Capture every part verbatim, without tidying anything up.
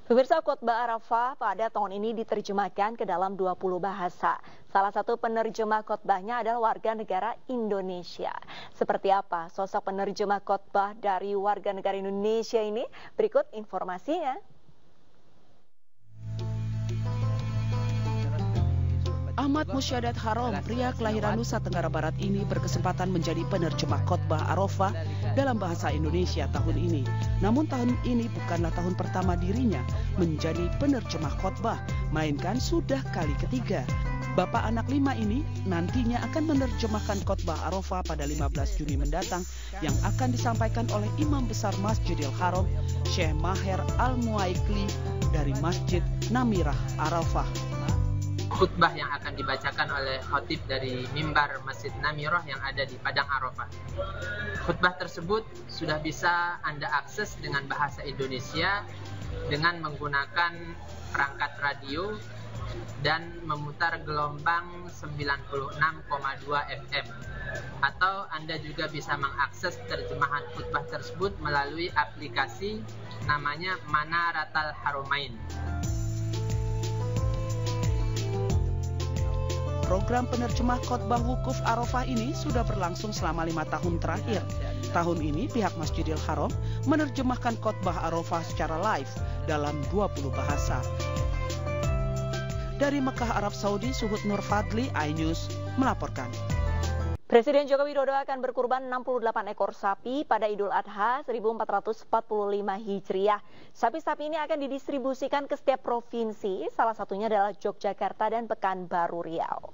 Pemirsa, khotbah Arafah pada tahun ini diterjemahkan ke dalam dua puluh bahasa. Salah satu penerjemah khotbahnya adalah warga negara Indonesia. Seperti apa sosok penerjemah khotbah dari warga negara Indonesia ini? Berikut informasinya. Ahmad Musyadat Harom, pria kelahiran Nusa Tenggara Barat ini berkesempatan menjadi penerjemah khotbah Arafah dalam bahasa Indonesia tahun ini. Namun tahun ini bukanlah tahun pertama dirinya menjadi penerjemah khotbah, melainkan sudah kali ketiga. Bapak anak lima ini nantinya akan menerjemahkan khotbah Arafah pada lima belas Juni mendatang yang akan disampaikan oleh Imam Besar Masjidil Haram, Syekh Maher Al-Muaikli dari Masjid Namirah Arafah. Khutbah yang akan dibacakan oleh khotib dari mimbar Masjid Namirah yang ada di Padang Arafah. Khutbah tersebut sudah bisa Anda akses dengan bahasa Indonesia dengan menggunakan perangkat radio dan memutar gelombang sembilan puluh enam koma dua F M. Atau Anda juga bisa mengakses terjemahan khutbah tersebut melalui aplikasi namanya Manaratal Haramain. Program penerjemah khotbah wukuf Arafah ini sudah berlangsung selama lima tahun terakhir. Tahun ini pihak Masjidil Haram menerjemahkan khotbah Arafah secara live dalam dua puluh bahasa. Dari Mekah, Arab Saudi, Suhud Nur Fadli, iNews melaporkan. Presiden Joko Widodo akan berkurban enam puluh delapan ekor sapi pada Idul Adha seribu empat ratus empat puluh lima Hijriah. Sapi-sapi ini akan didistribusikan ke setiap provinsi, salah satunya adalah Yogyakarta dan Pekanbaru Riau.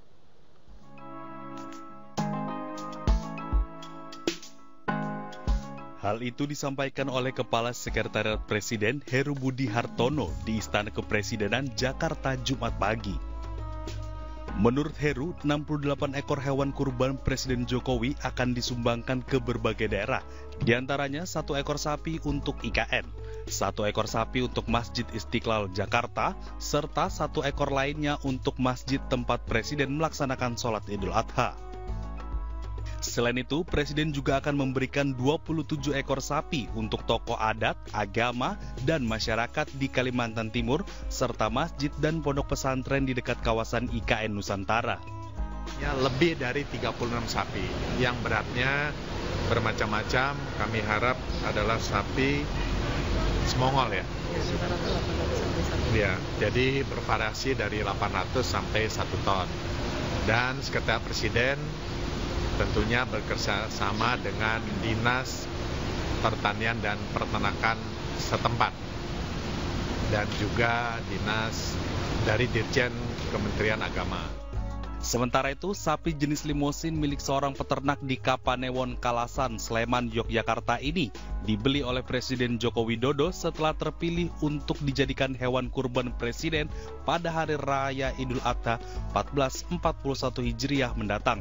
Hal itu disampaikan oleh Kepala Sekretariat Presiden Heru Budi Hartono di Istana Kepresidenan Jakarta Jumat pagi. Menurut Heru, enam puluh delapan ekor hewan kurban Presiden Jokowi akan disumbangkan ke berbagai daerah, di antaranya satu ekor sapi untuk I K N, satu ekor sapi untuk Masjid Istiqlal Jakarta, serta satu ekor lainnya untuk masjid tempat Presiden melaksanakan sholat Idul Adha. Selain itu, Presiden juga akan memberikan dua puluh tujuh ekor sapi untuk tokoh adat, agama, dan masyarakat di Kalimantan Timur, serta masjid dan pondok pesantren di dekat kawasan I K N Nusantara. Ya, lebih dari tiga puluh enam sapi yang beratnya bermacam-macam. Kami harap adalah sapi Semongol ya. Ya, jadi bervariasi dari delapan ratus sampai satu ton. Dan Sekretariat Presiden tentunya bekerjasama dengan Dinas Pertanian dan Peternakan setempat dan juga dinas dari Dirjen Kementerian Agama. Sementara itu, sapi jenis limosin milik seorang peternak di Kapanewon, Kalasan, Sleman, Yogyakarta ini dibeli oleh Presiden Joko Widodo setelah terpilih untuk dijadikan hewan kurban Presiden pada Hari Raya Idul Adha seribu empat ratus empat puluh satu Hijriah mendatang.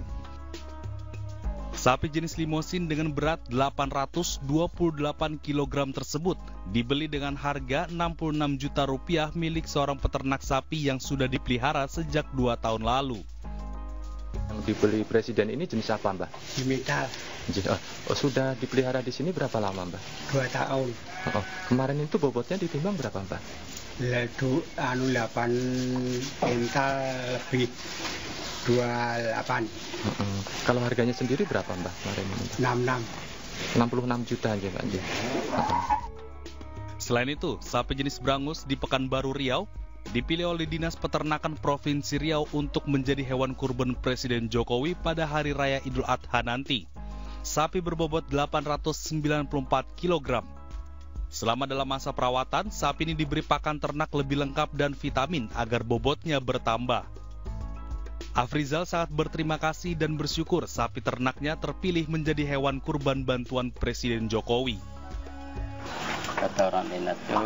Sapi jenis limosin dengan berat delapan ratus dua puluh delapan kilogram tersebut dibeli dengan harga enam puluh enam juta rupiah milik seorang peternak sapi yang sudah dipelihara sejak dua tahun lalu. Yang dibeli Presiden ini jenis apa, Mbak? Dimetal. Oh, sudah dipelihara di sini berapa lama, Mbak? Dua tahun. Oh, kemarin itu bobotnya ditimbang berapa, Mbak? Ledu, anu delapan kental lebih. dua puluh delapan. Uh-uh. Kalau harganya sendiri berapa, Mbak? Kemarin ini? enam puluh enam. enam puluh enam juta aja, Mbak. Uh-uh. Selain itu, sapi jenis Brangus di Pekanbaru Riau dipilih oleh Dinas Peternakan Provinsi Riau untuk menjadi hewan kurban Presiden Jokowi pada Hari Raya Idul Adha nanti. Sapi berbobot delapan ratus sembilan puluh empat kilogram. Selama dalam masa perawatan, sapi ini diberi pakan ternak lebih lengkap dan vitamin agar bobotnya bertambah. Afrizal sangat berterima kasih dan bersyukur sapi ternaknya terpilih menjadi hewan kurban bantuan Presiden Jokowi. Kata orang Minat itu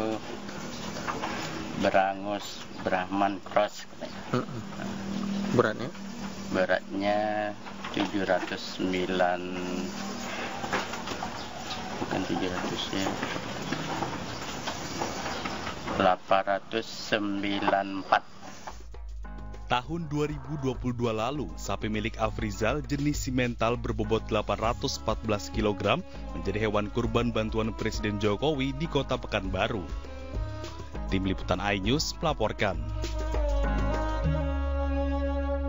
Brangus Brahman Cross. Beratnya? Beratnya tujuh ratus sembilan, bukan tujuh ratus ya, delapan ratus sembilan puluh empat. Tahun dua ribu dua puluh dua lalu, sapi milik Afrizal jenis simental berbobot delapan ratus empat belas kilogram menjadi hewan kurban bantuan Presiden Jokowi di Kota Pekanbaru. Tim Liputan iNews melaporkan.